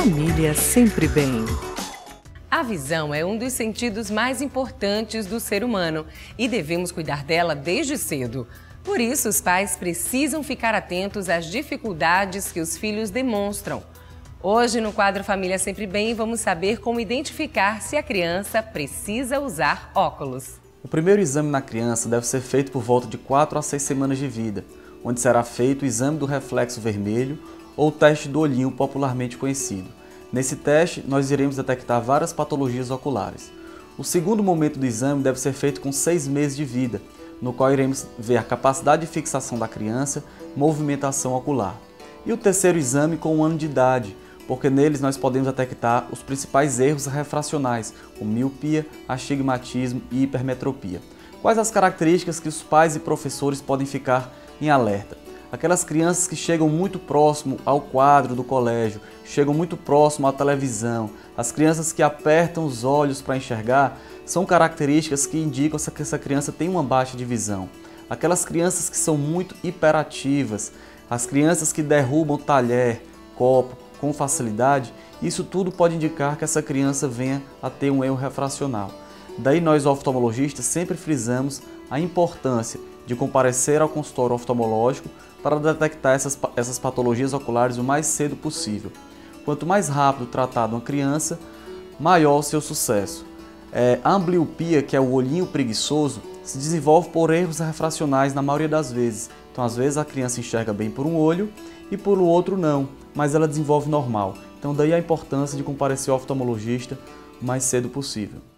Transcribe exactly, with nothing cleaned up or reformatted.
Família sempre bem. A visão é um dos sentidos mais importantes do ser humano e devemos cuidar dela desde cedo. Por isso, os pais precisam ficar atentos às dificuldades que os filhos demonstram. Hoje, no quadro Família Sempre Bem, vamos saber como identificar se a criança precisa usar óculos. O primeiro exame na criança deve ser feito por volta de quatro a seis semanas de vida, onde será feito o exame do reflexo vermelho ou o teste do olhinho popularmente conhecido. Nesse teste, nós iremos detectar várias patologias oculares. O segundo momento do exame deve ser feito com seis meses de vida, no qual iremos ver a capacidade de fixação da criança, movimentação ocular. E o terceiro exame com um ano de idade, porque neles nós podemos detectar os principais erros refracionais, como miopia, astigmatismo e hipermetropia. Quais as características que os pais e professores podem ficar em alerta? Aquelas crianças que chegam muito próximo ao quadro do colégio, chegam muito próximo à televisão, as crianças que apertam os olhos para enxergar, são características que indicam que essa criança tem uma baixa de visão. Aquelas crianças que são muito hiperativas, as crianças que derrubam talher, copo com facilidade, isso tudo pode indicar que essa criança venha a ter um erro refracional. Daí nós oftalmologistas sempre frisamos a importância de comparecer ao consultório oftalmológico para detectar essas, essas patologias oculares o mais cedo possível. Quanto mais rápido tratado uma criança, maior o seu sucesso. É, a ambliopia, que é o olhinho preguiçoso, se desenvolve por erros refracionais na maioria das vezes. Então, às vezes a criança enxerga bem por um olho e por o outro não, mas ela desenvolve normal. Então, daí a importância de comparecer ao oftalmologista o mais cedo possível.